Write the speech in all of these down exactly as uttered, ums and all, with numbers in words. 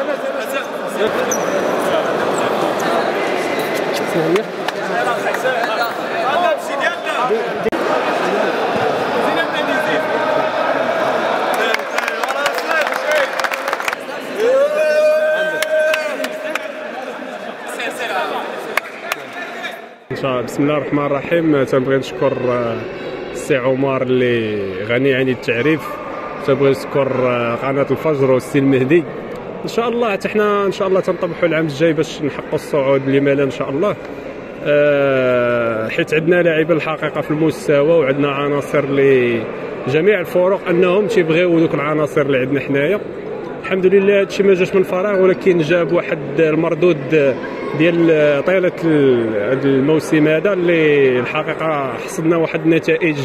بسم الله الرحمن الرحيم. تنبغي نشكر السي عمر اللي غني عن التعريف، تنبغي نشكر قناه الفجر والسي المهدي. ان شاء الله حتى حنا ان شاء الله تنطمحوا العام الجاي باش نحققوا الصعود، لما لا ان شاء الله، أه حيت عندنا لاعبين الحقيقه في المستوى وعندنا عناصر لجميع الفرق انهم تيبغيو دوك العناصر اللي عندنا حنايا. الحمد لله هادشي ما جاش من فراغ، ولكن جاب واحد المردود ديال طيله هذا الموسم هذا اللي الحقيقه حصلنا واحد النتائج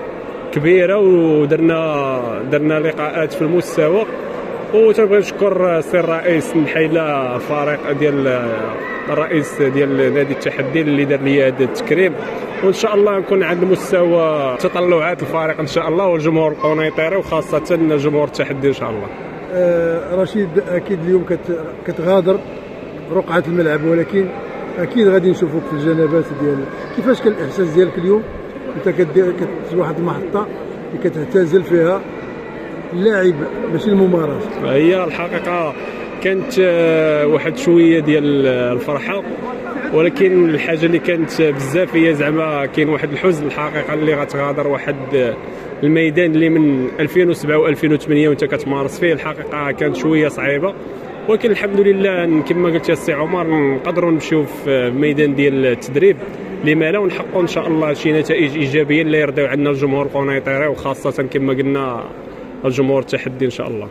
كبيره ودرنا درنا لقاءات في المستوى. وتنبغي نشكر السي الرئيس نحيله الفريق ديال الرئيس ديال نادي التحدي اللي دار لي هذا التكريم، وان شاء الله نكون عند مستوى تطلعات الفريق ان شاء الله والجمهور القنيطري وخاصه جمهور التحدي ان شاء الله. آه رشيد، اكيد اليوم كت كتغادر رقعه الملعب، ولكن اكيد غادي نشوفوك في الجنبات ديال كيفاش كان الاحساس ديالك اليوم انت كدير في واحد المحطه اللي كتعتزل فيها اللاعب ماشي الممارسه؟ هي الحقيقه كانت واحد شويه ديال الفرحه، ولكن الحاجه اللي كانت بزاف هي زعما كاين واحد الحزن الحقيقه اللي غتغادر واحد الميدان اللي من ألفين وسبعة وألفين وثمانية وانت كتمارس فيه. الحقيقه كانت شويه صعيبه، ولكن الحمد لله كما قلت يا سي عمر نقدروا نمشيو في ميدان ديال التدريب لما لا، ونحققوا ان شاء الله شي نتائج ايجابيه اللي يرضيو عندنا الجمهور القنيطري وخاصه كما قلنا الجمهور التحدي ان شاء الله.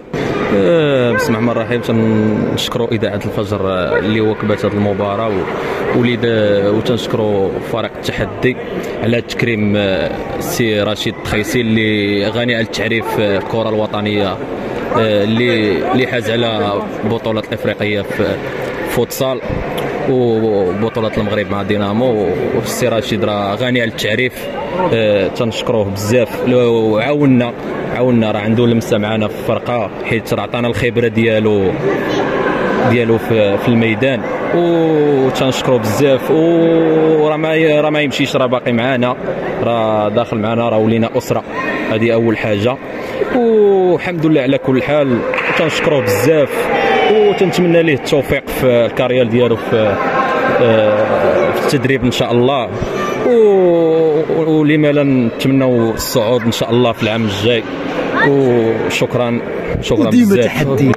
أه بسم الله الرحمن الرحيم. تنشكروا اذاعه الفجر اللي وكبت هذه المباراه، وليد وتنشكروا فريق التحدي على تكريم السي رشيد التخيسي اللي غني عن التعريف في الكره الوطنيه، اللي اللي حاز على بطولات الافريقيه في فوتسال وبطولة المغرب مع دينامو. والسي رشيد راه غني على التعريف، أه تنشكروه بزاف وعاوننا عاوننا راه عنده لمسه معنا في الفرقه، حيت راه عطانا الخبره ديالو ديالو في, في الميدان، وتنشكروه بزاف. وراه ما راه ما يمشيش، راه باقي معنا، راه داخل معنا، راه ولينا اسره، هذه اول حاجه. والحمد لله على كل حال، تنشكروه بزاف وتنتمنى ليه التوفيق في الكارير ديالو في في التدريب ان شاء الله، ولما لا نتمنوا الصعود ان شاء الله في العام الجاي. وشكرا شكرا بزاف. تحدي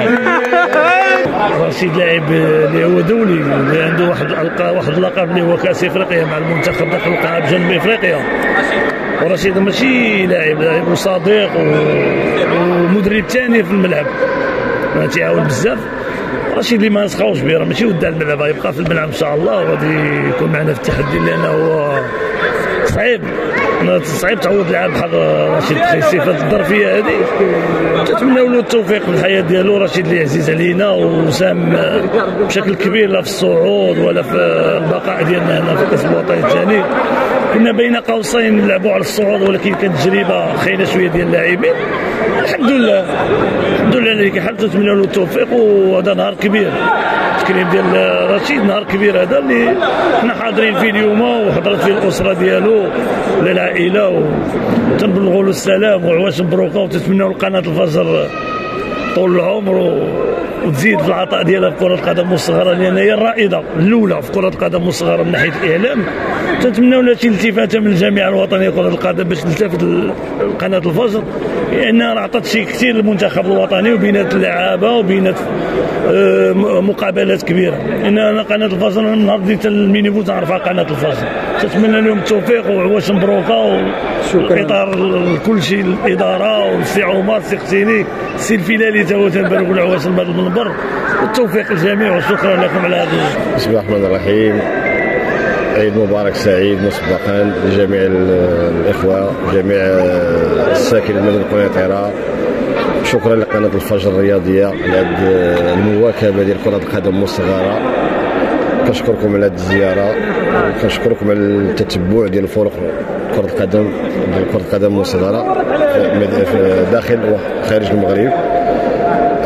رشيد لاعب اللي هو دولي، اللي عنده واحد واحد اللقب اللي هو كاس افريقيا مع المنتخب داخل القاعه بجنوب افريقيا. ورشيد ماشي لاعب لاعب وصديق ومدرب ثاني في الملعب، تيعاون بزاف. رشيد اللي ما نسخاوش به، راه ماشي ودع الملعب، يبقى في الملعب ان شاء الله وغادي يكون معنا في التحدي، لانه هو صعيب صعيب تعود لعب بحال رشيد التخيسي في الظرفيه هذه. نتمنوا له التوفيق في الحياه ديالو. رشيد اللي عزيز علينا وساهم بشكل كبير لا في الصعود ولا في البقاء ديالنا هنا في الكاس الوطني الثاني. كنا بين قوسين نلعبوا على الصعود، ولكن كانت تجربه خاينه شويه ديال اللاعبين. الحمد لله الحمد لله اللي كيحل. نتمنى له التوفيق، وهذا نهار كبير، التكريم ديال رشيد نهار كبير هذا اللي حنا حاضرين فيه اليوم، وحضرت فيه الاسره ديالو والعائله، وتنبلغوا له السلام وعواش مبروكه، وتتمنوا لقناه الفجر طول العمر وتزيد في العطاء ديالها في كره القدم الصغيره، لان هي الرائده الاولى في كره القدم الصغيره من ناحيه الاعلام. تنتمنوا لها شي التفاته من الجامعه الوطنيه لكره القدم باش تلتفت قناه الفجر، لانها راه عطات شي كثير للمنتخب الوطني، وبينات اللعابه وبينات مقابلات كبيره. ان انا قناه الفجر من نهار بديت المينيبو تعرفها قناه الفجر. تتمنى لهم التوفيق وعواش مبروكه، والاطار لكل شيء، الاداره والسي عمر السي ختيني السي الفلالي تا هو تنبارك له عواش من هذا المنبر، والتوفيق للجميع وشكرا لكم على هذا. بسم الله الرحمن الرحيم. عيد مبارك سعيد مسبقا لجميع الاخوه وجميع الساكنين من القنيطره. شكرا لقناه الفجر الرياضيه على هذه المواكبه ديال كره القدم الصغيره. كنشكركم على هذه الزياره، وكنشكركم على التتبع ديال الفرق كره القدم ديال كره القدم الصغيره داخل وخارج المغرب.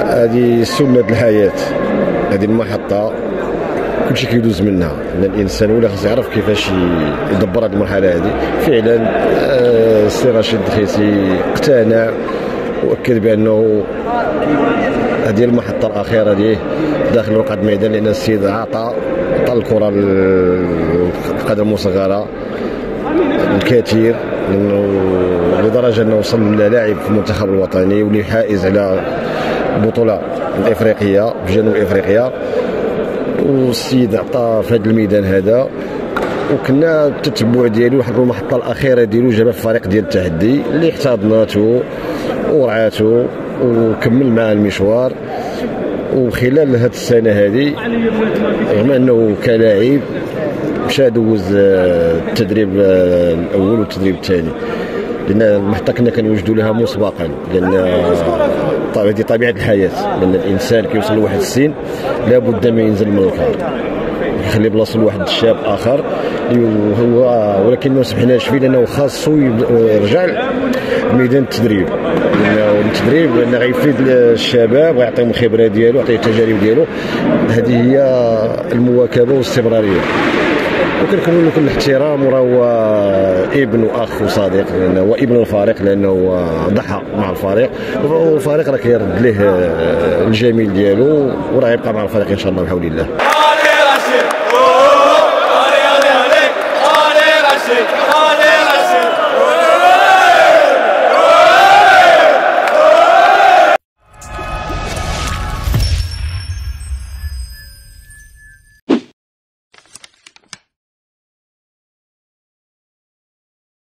هذه سنة الحياة، هذه المحطة كلشي كيدوز منها، ان الانسان ولا خاص يعرف كيفاش يدبر هذه المرحله هذه. فعلا السي رشيد الدخيسي اقتنع واكد بانه هذه المحطه الاخيره ليه داخل رقعه الميدان، لان السيد عطى عطى الكره القدم المصغره الكثير، لدرجه انه وصل لاعب في المنتخب الوطني واللي حائز على البطوله الافريقيه في جنوب افريقيا. والسيد عطى في هذا الميدان هذا، وكنا التتبع ديالو واحد المحطه الاخيره ديالو جابها في الفريق ديال التحدي اللي احتضناته ورعاته وكمل معاه المشوار. وخلال هذه السنه هذه رغم انه كلاعب مشى دوز التدريب الاول والتدريب الثاني، لان المحطه كنا كنوجدوا لها مسبقا، لان هذه طبيعه الحياه، لان الانسان كيوصل لواحد السن لابد ما ينزل من الكار يخلي بلاصه لواحد الشاب اخر هو، ولكن ما سمحناش فيه لانه خاصو يرجع لميدان التدريب، لانه التدريب لانه غيفيد الشباب ويعطيهم الخبره ديالو ويعطيه التجارب ديالو. هذه هي المواكبه والاستمراريه. وكنكون له كل الاحترام، وراه ابن واخ وصديق، لانه هو ابن الفريق، لانه ضحى مع الفريق، والفريق راه كيرد ليه الجميل ديالو وراه يبقى مع الفريق ان شاء الله بحول الله.